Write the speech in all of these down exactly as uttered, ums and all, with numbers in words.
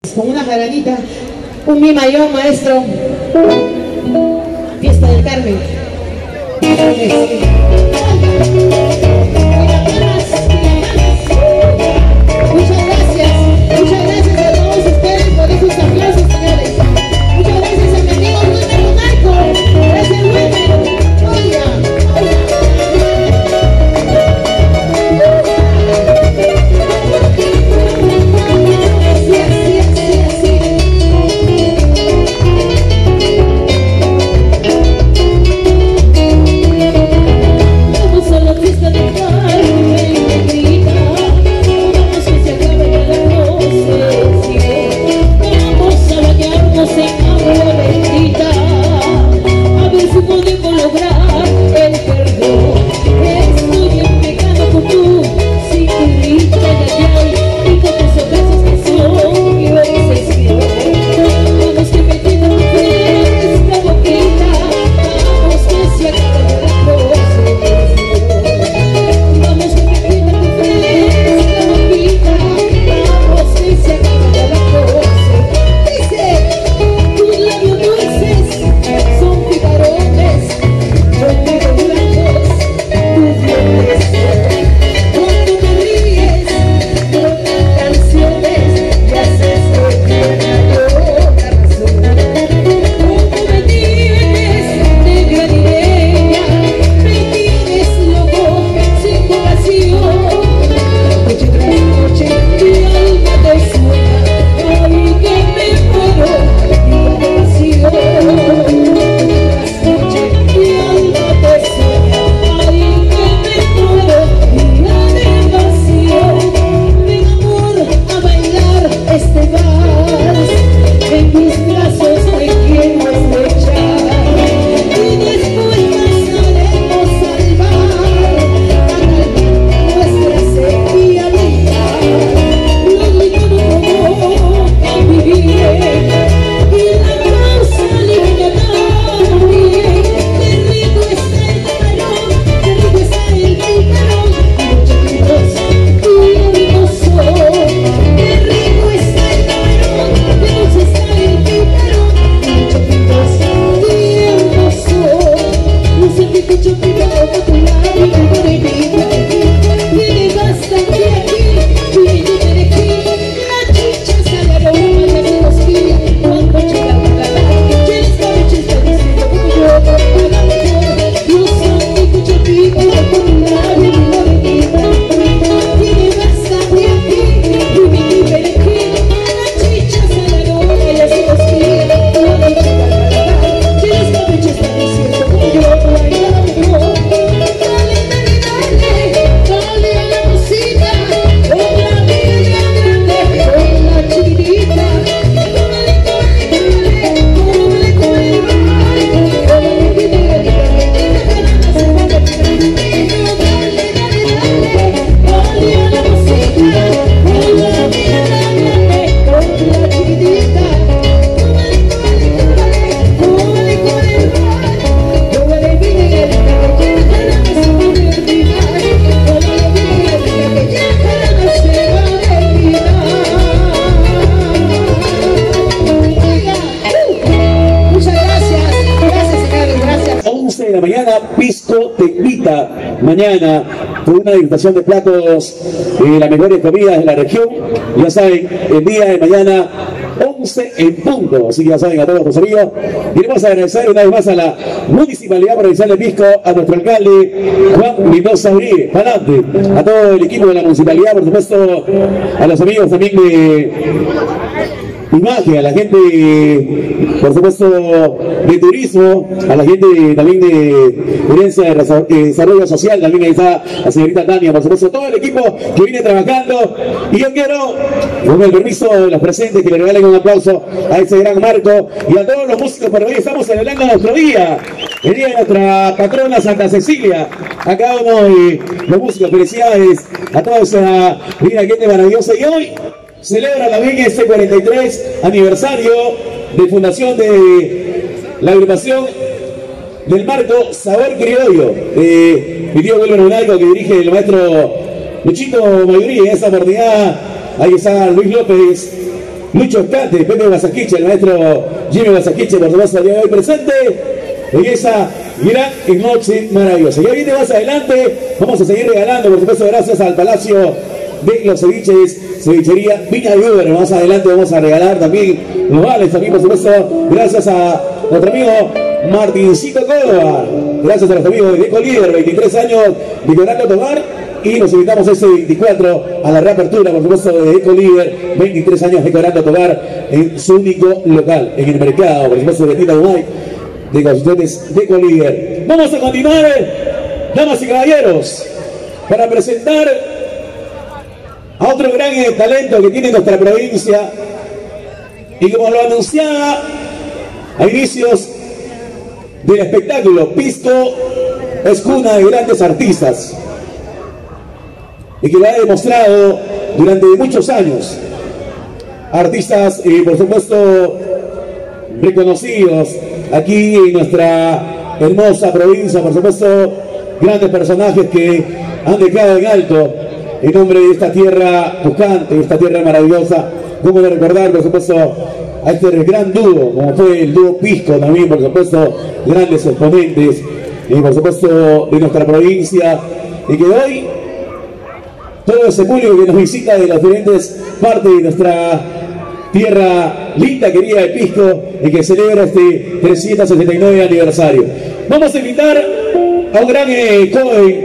Con una jaranita, un mi mayor maestro, Fiesta del Carmen. Muchas gracias, muchas gracias a todos ustedes por esos aplausos, señores. Muchas gracias a mi amigo Wilmer Monarco. Gracias, Wilmer. Oiga, Pisco te invita mañana con una degustación de platos, eh, las mejores comidas de la región. Ya saben, el día de mañana once en punto, así que ya saben a todos los amigos. Queremos agradecer una vez más a la Municipalidad Provincial de Pisco, a nuestro alcalde Juan Mendoza Uribe, para adelante, a todo el equipo de la Municipalidad, por supuesto a los amigos también de Imagen, a la gente, por supuesto, de turismo, a la gente también de Gerencia de Desarrollo Social, también ahí está la señorita Tania, por supuesto, todo el equipo que viene trabajando. Y yo quiero, con el permiso de los presentes, que le regalen un aplauso a ese gran Marco y a todos los músicos, porque hoy estamos celebrando nuestro día, el día de nuestra patrona Santa Cecilia. A cada uno de los músicos, felicidades a toda esa vida, gente maravillosa. Y hoy celebra también este cuarenta y tres aniversario de fundación de la agrupación del Marco Sabor Criollo, de mi tío Wilmer Monarco, que dirige el maestro Luchito Mayurí. En esta oportunidad ahí está Luis López, Lucho Cate, Pepe Guasaquiche, el maestro Jimmy Guasaquiche, por supuesto, el día de hoy presente en esa gran noche maravillosa. Ya viene más adelante, vamos a seguir regalando, por supuesto, gracias al Palacio de los Ceviches, Cevichería Viña de Uber. Más adelante vamos a regalar también los vales, también, por supuesto, gracias a nuestro amigo Martincito Córdoba, gracias a nuestro amigo de Deco Líder, veintitrés años, Nicolás Tobar. Y nos invitamos este veinticuatro a la reapertura, por supuesto, de Eco Líder, veintitrés años decorando tu hogar en su único local, en el mercado, por supuesto, de Tita Dumay, de ustedes de Eco Líder. Vamos a continuar, damas y caballeros, para presentar a otro gran eh, talento que tiene nuestra provincia, y como lo anunciaba a inicios del espectáculo, Pisco es cuna de grandes artistas, y que lo ha demostrado durante muchos años. Artistas, eh, por supuesto, reconocidos aquí en nuestra hermosa provincia, por supuesto, grandes personajes que han dejado en alto en nombre de esta tierra tocante, esta tierra maravillosa. Como de recordar, por supuesto, a este gran dúo, como fue el dúo Pisco también, por supuesto, grandes exponentes, y por supuesto, de nuestra provincia, y que hoy todo ese público que nos visita de las diferentes partes de nuestra tierra linda, querida de Pisco, y que celebra este trescientos setenta y nueve aniversario. Vamos a invitar a un gran eh, joven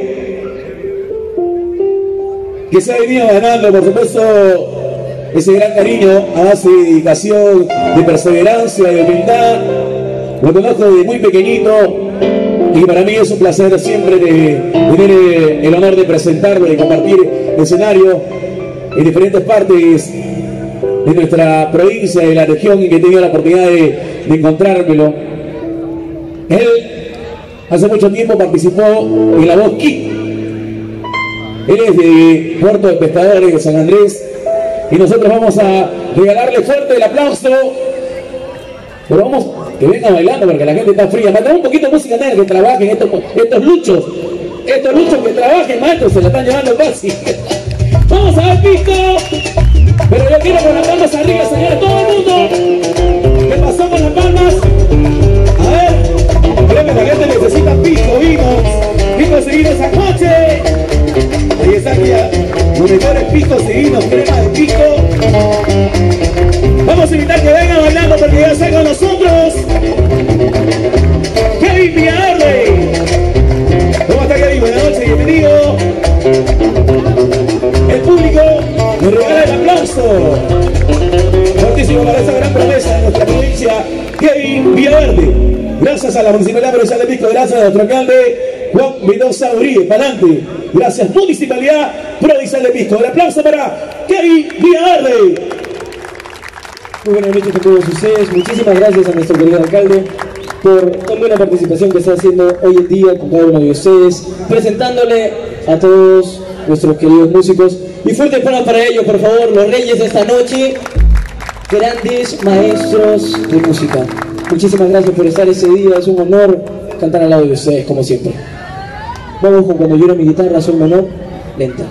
que se ha venido ganando, por supuesto, ese gran cariño a base de dedicación, de perseverancia, de humildad. Lo conozco desde muy pequeñito, y para mí es un placer siempre de tener el honor de presentarlo, de compartir escenario en diferentes partes de nuestra provincia, de la región, y que he tenido la oportunidad de, de encontrármelo. Él hace mucho tiempo participó en La Voz Kid. Él es de Puerto de Pescadores, de San Andrés, y nosotros vamos a regalarle fuerte el aplauso. Pero vamos, que venga bailando porque la gente está fría. Manda un poquito de música negra, que trabajen estos, estos luchos. Estos luchos que trabajen, maestros, se la están llevando fácil. Vamos a ver Pisco. Pero yo quiero con las palmas arriba, señores, todo el mundo. ¿Qué pasó con las palmas? A ver, creo que la gente necesita Pisco, vinos. Pisco seguidos a coche. Ahí está ya. Los mejores piscos seguidos, crema de Pisco. Vamos a invitar que vengan bailando porque ya está con nosotros Kevin Villarde. ¿Cómo está Kevin? Buenas noches, bienvenido. El público nos regala el aplauso fortísimo para esta gran promesa de nuestra provincia, Kevin Villaverde. Gracias a la Municipalidad Provincial de Pisco, gracias a nuestro alcalde Juan Mendoza Uribe. Para adelante. Gracias, Municipalidad Provincial de Pisco. El aplauso para Kevin Villaverde. Muy buenas noches a todos ustedes. Muchísimas gracias a nuestro querido alcalde por tan buena participación que está haciendo hoy en día con cada uno de ustedes, presentándole a todos nuestros queridos músicos. Y fuerte palabra para ellos, por favor, los reyes de esta noche, grandes maestros de música. Muchísimas gracias por estar ese día, es un honor cantar al lado de ustedes, como siempre. Vamos con Cuando llora mi guitarra, sol menor, lenta.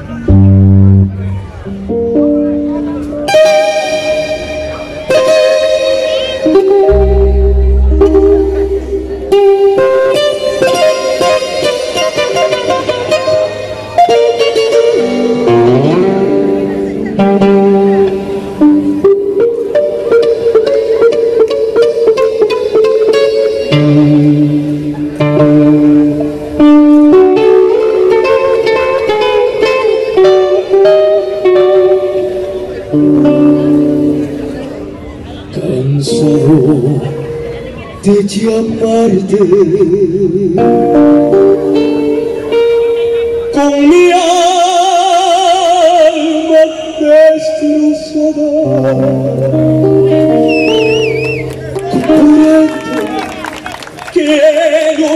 De llamarte con mi alma destrozada, comprendo que no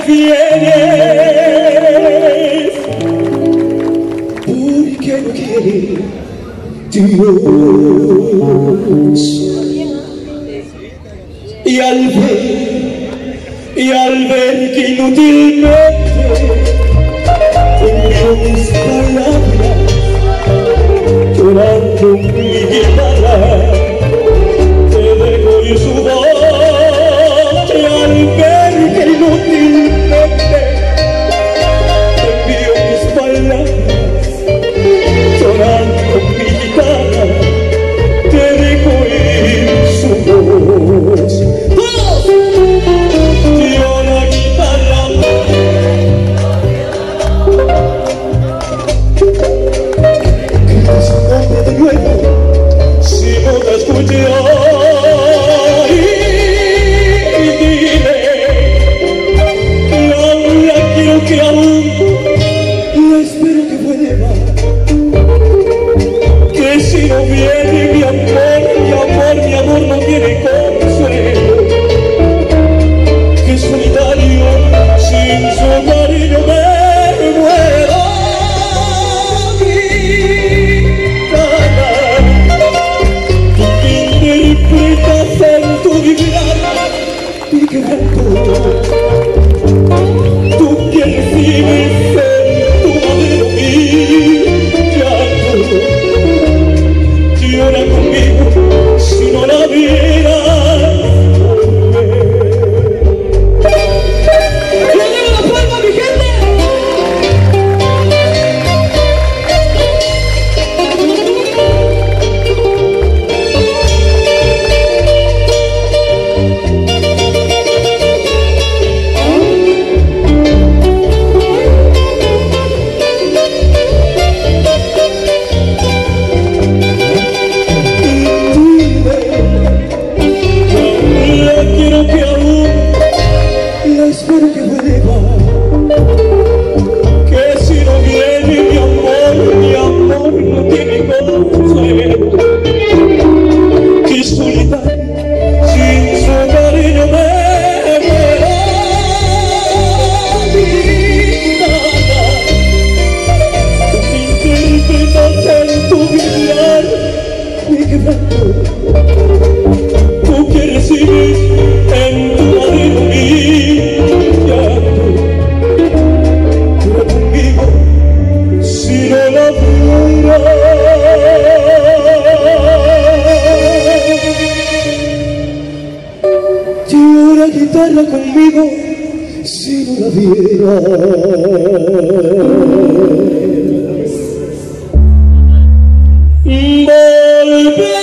vienes porque no quiere Dios. Y al ver, y al ver que inútilmente con mis palabras llorando mi guitarra escuche hoy y dile que aún la quiero, que aún la espero que vuelva, que si no viene mi amor, mi amor, mi amor no tiene consuelo, que solitario sin su cariño me muero. En tu vibrar y quebranto, tú que recibes en tu modelo mi llanto, llora conmigo si no la vieras volver. ¡Yo llevo la palma, mi gente! Espero que vuelva, que si no viene mi amor, mi amor no tiene consuelo, que solitario sin su cariño me muero. Nada, interpretas en tu vibrar mi quebranto, tú que recibes en tu madre mi si no la viera. Llora guitarra conmigo si no la viera. Volver.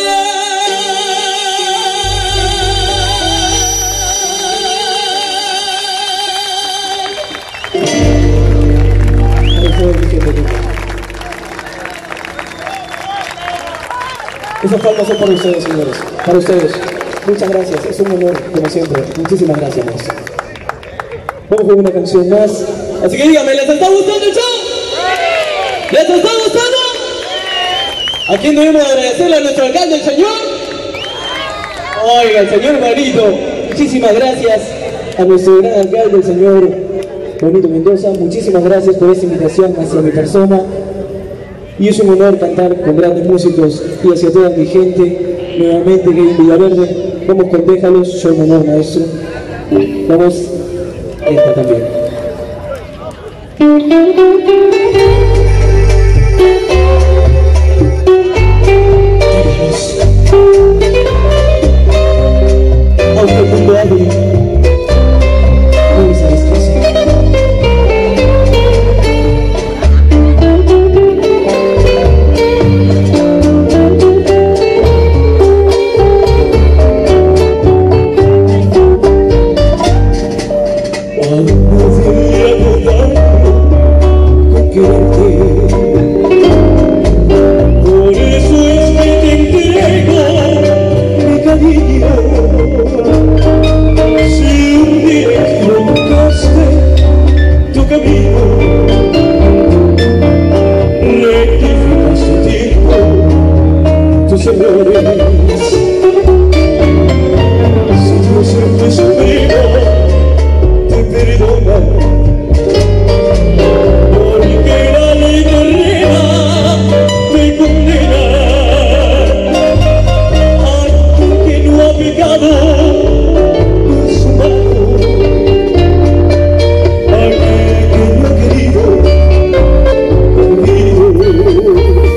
Esas palmas son para ustedes, señores, para ustedes. Muchas gracias, es un honor, como siempre. Muchísimas gracias, maestro. Vamos con una canción más. Así que díganme, ¿les está gustando el show? ¿Les está gustando? ¿A quién debemos agradecerle? A nuestro alcalde, el señor. Oiga, el señor Marito. Muchísimas gracias a nuestro gran alcalde, el señor Bonito Mendoza. Muchísimas gracias por esta invitación hacia mi persona. Y es un honor cantar con grandes músicos y hacia toda mi gente, nuevamente que en Villaverde. Vamos con Déjalos, soy un honor, maestro. Vamos, esta también. Aunque el mundo hable, no sabes qué hacer. Por eso es que te entrego mi cariño. Si un día equivocaste tu camino, rectificas tu tiempo, tus errores. Si Dios siempre es conmigo, te perdona. Porque la ley terrena te condena a aquel que no ha pecado, no es humano, aquel que no ha querido, olvido.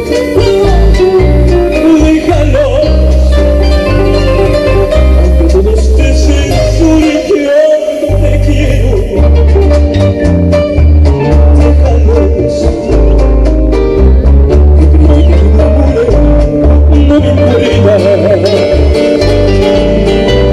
Déjalos, aunque todos te censuren que hoy no te quiero. No me importa.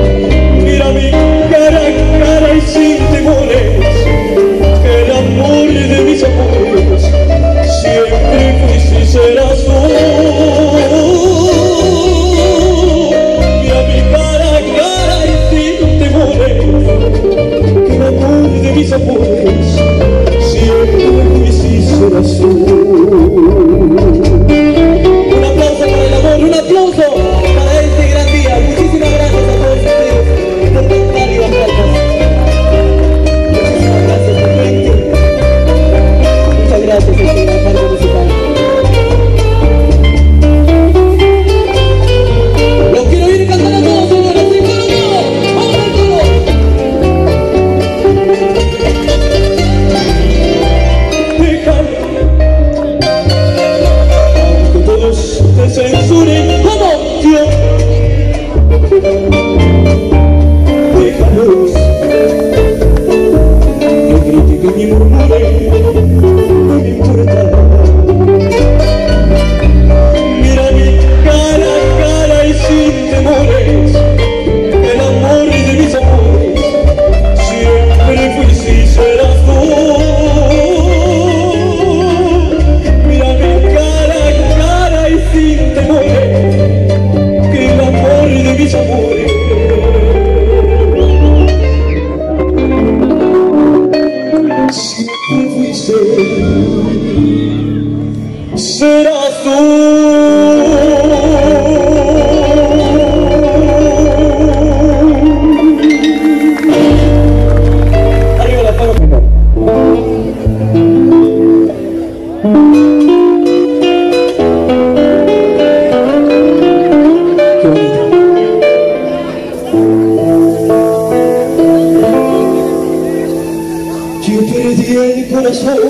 atravesó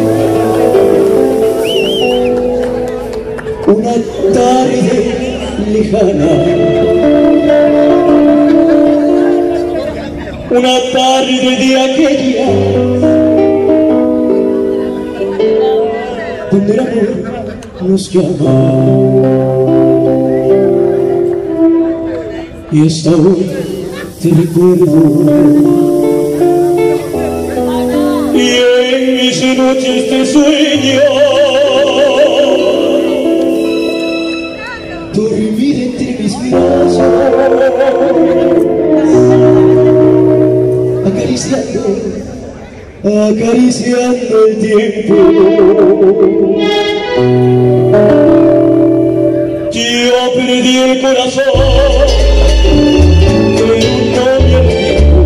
una tarde lejana, una tarde de aquella donde el amor nos llama, y hasta hoy te recuerdo, y en mis noches te sueño dormir entre mis brazos, acariciando, acariciando el tiempo. Yo perdí el corazón, pero no me arrepiento,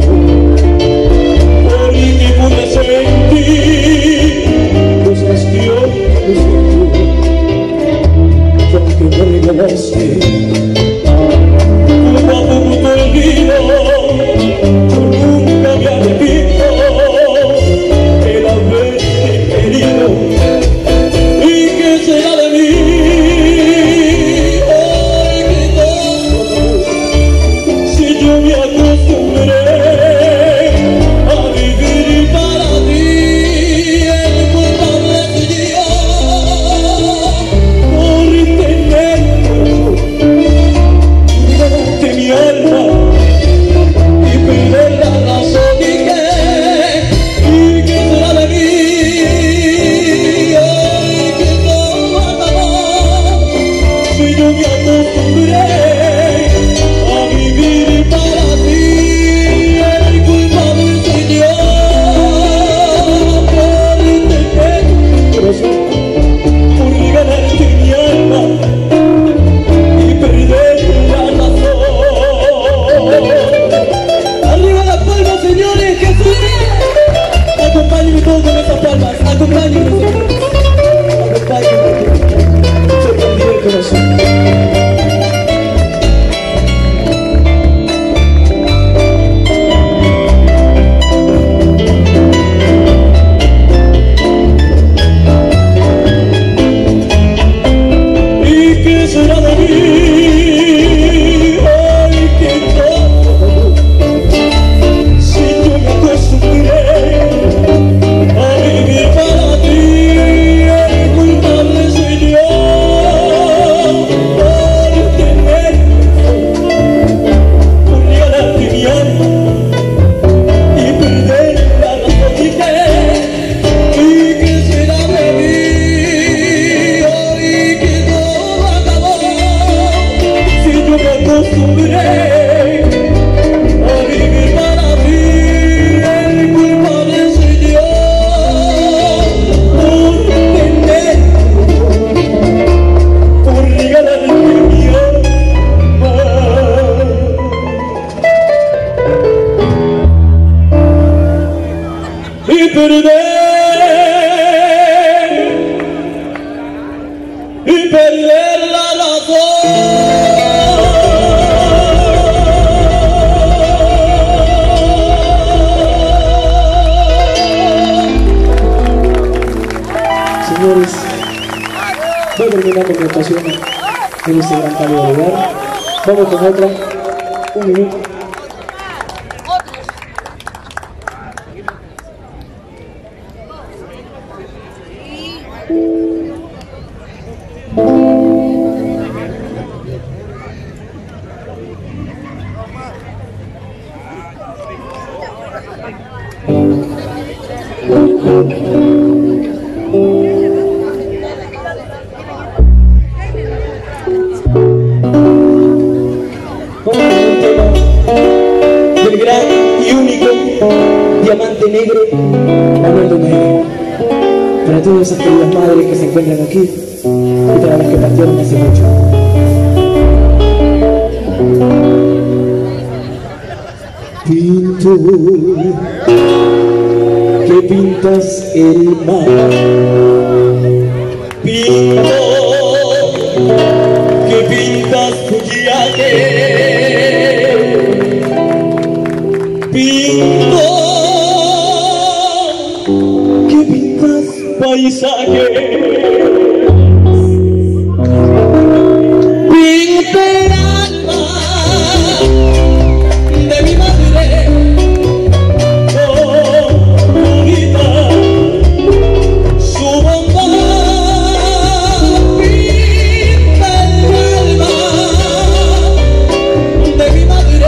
porque pude sentir cosas que hoy no siento, porque me regalaste poco a poco te olvido. Yo nunca me arrepiento el haberte querido. ¿Y qué será de mí? Ay, qué tonto, si yo me acostumbré a vivir para ti. El culpable soy yo por tener ganarte mi alma y perder la razón. ¿Y qué? ¿Y qué será de mí? Ay, que todo acabó, si yo me acostumbré a vivir para ti. El culpable soy yo por tener tu corazón, por regalarte mi alma y perder la razón. Arriba las palmas, señores, que suene. Acompáñenme todos con esas palmas, acompáñenme, señores, acompáñenme, sorprendido el corazón. ¿Y qué será de mí? Ay, qué tonto, si yo me acostumbré a vivir para ti. El culpable soy yo por tener, por regalarte mi alma y perder la razón. ¿Y qué? ¿Y qué será de mí? Hoy que todo acabó, si yo me acostumbré a vivir para ti. El culpable soy yo por tener, por regalarte mi alma y perder, y perder la razón. Señores, voy terminando mi actuación en este gran cálido lugar. Vamos con otra, un minuto. Del gran y único diamante negro Manuel Donaire, para todas esas queridas madres que se encuentran aquí y para las que partieron hace mucho. Pintor, que pintas el mar, pintor, que pintas follaje, pintor, que pintas paisaje. Pinta el alma de mi madre, Oh, bonita, su bondad. Pinta el alma de mi madre,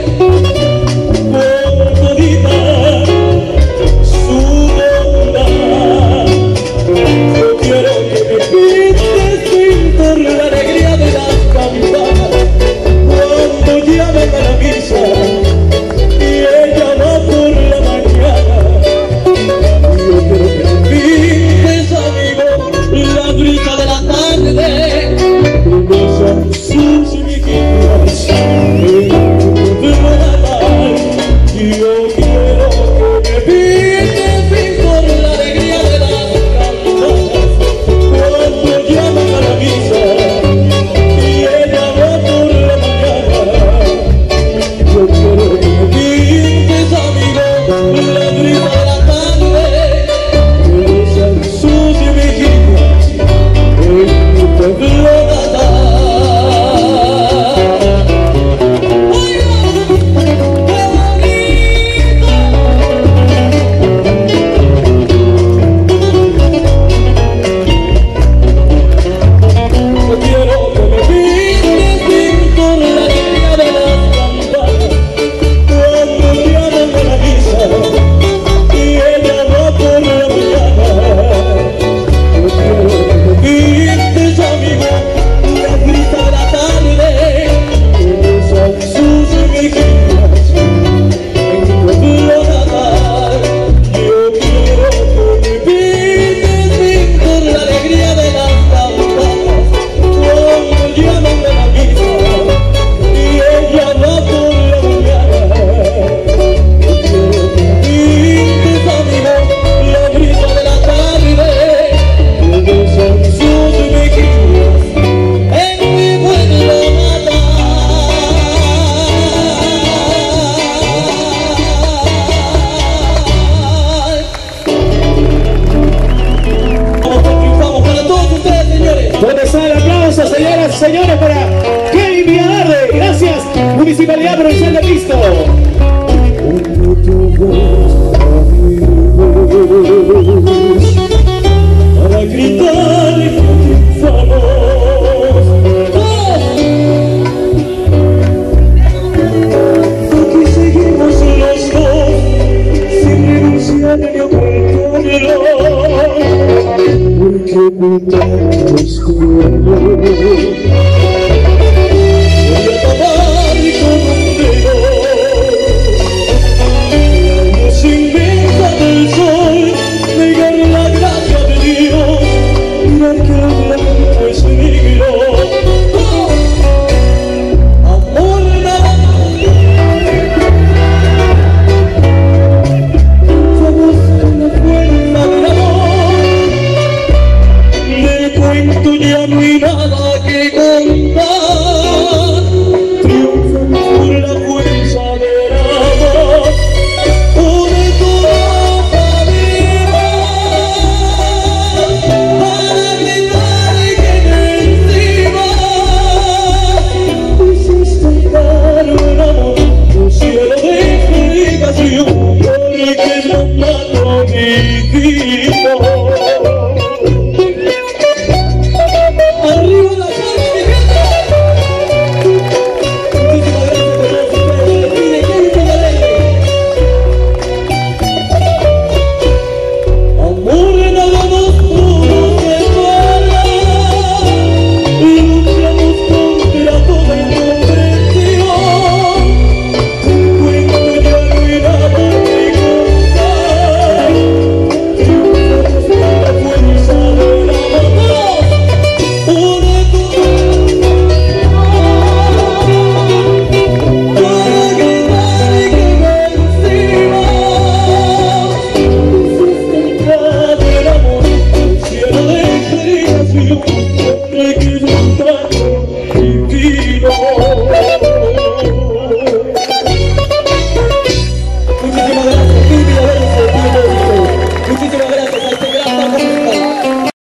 oh, bonita, su bondad. Yo quiero que me pintes, pintor, la alegría de las campanas cuando llaman a la misa y ella va por la mañana. Yo quiero que me pintes, amigo, la brisa de la tarde. besan sus mejillas en tu natal. Yo quiero que me pintes, pintor, la alegría de las campanas cuando llaman a la misa y ella va por la mañana. Yo quiero que me pintes, amigo, la brisa de la tarde, besan sus mejillas en tu pueblo natal. Yo quiero que me pintes, pintor, la alegría de las campanas cuando llaman a la misa y ella va por la mañana. Yo quiero que me pintes, amigo, la brisa de la tarde, que besan sus mejillas en tu pueblo natal. Yo quiero que me pintes, pintor, la alegría de las campanas cuando llaman a la misa y ella va por la mañana. Yo quiero que me pintes, amigo, la brisa de la tarde, que besan sus mejillas En mi pueblo natal. Triunfamos para todos ustedes, señores. ¿Dónde está el aplauso, señoras y señores, para Kevin Villarde? Gracias, Municipalidad Provincial de Cristo. Cuando tu voz